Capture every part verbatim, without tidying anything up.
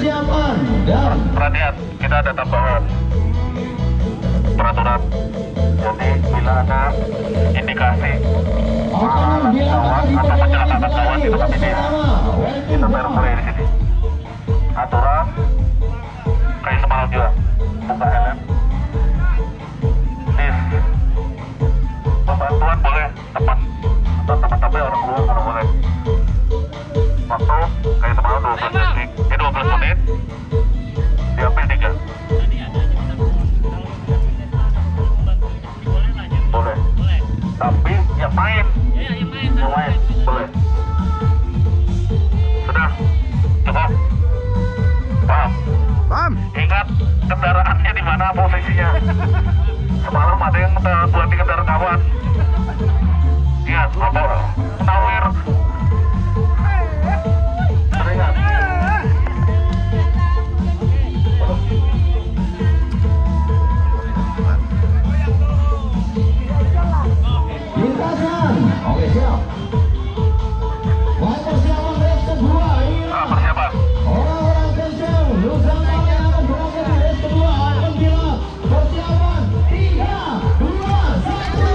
persiapan dan perhatian, kita ada tambahan peraturan. Jadi bila ada indikasi otonom kawan dilakukan atau kecelakaan di kawan itu kami di kita bayar mulai di sini. Aturan kayak semalam juga, buka helm, dis, pembantuan boleh teman atau teman-teman orang keluar kalau boleh. Waktu kayak semalam dua belas detik, eh dua belas menit, diambil tiga. Boleh. Tapi yang main, yang main boleh. Sudah, cukup. Paham? Paham? Ingat kendaraannya di mana posisinya. Semalam ada yang buat di kendaraan kawan. Ingat, apa? Tawir. Ingat. lintasan. Oke, siap. Baik, persiapan race kedua. Ah, persiapan. Orang-orang kencang Nusantara yang akan berangkat di race kedua akan bila persiapan tiga, dua, satu.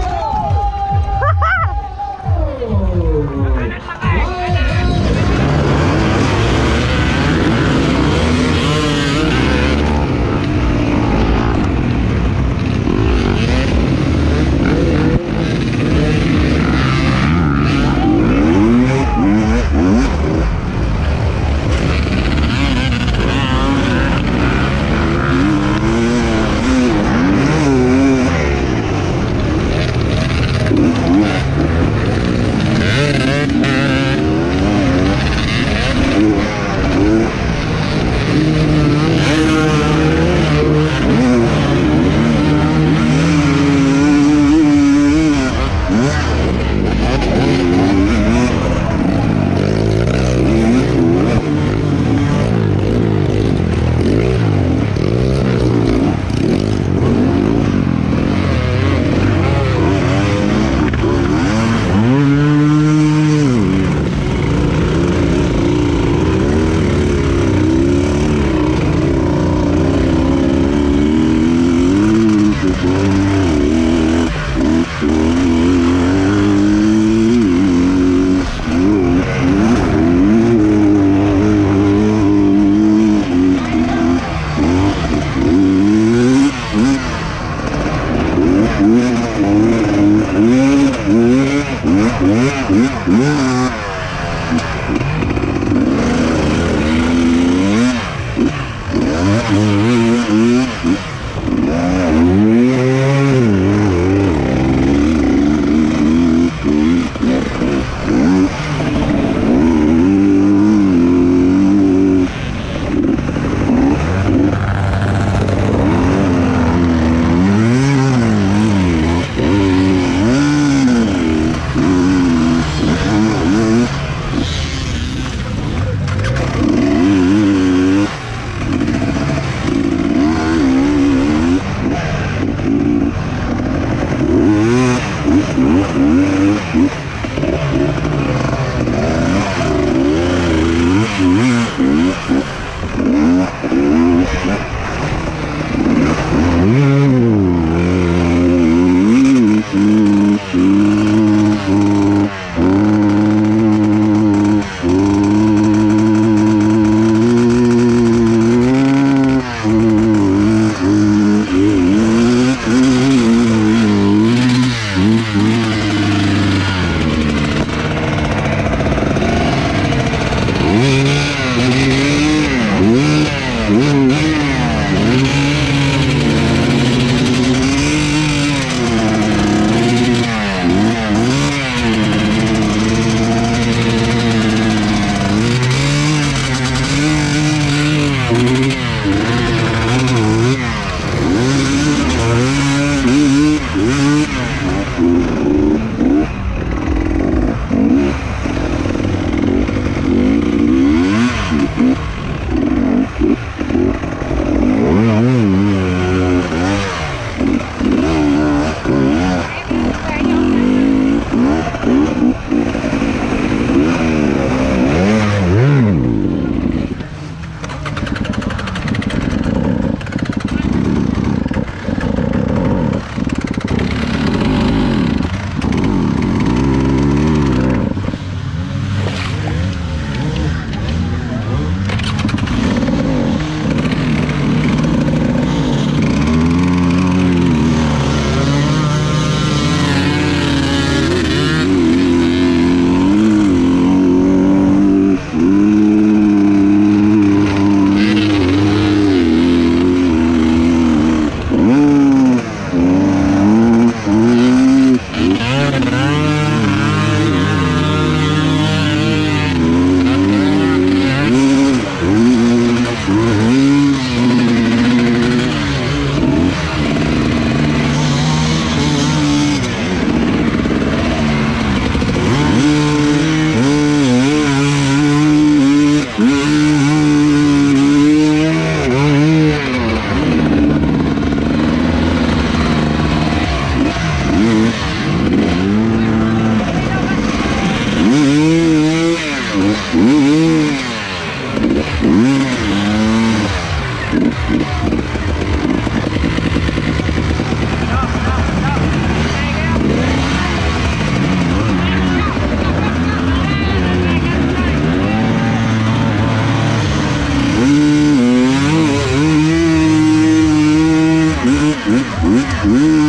Hmm.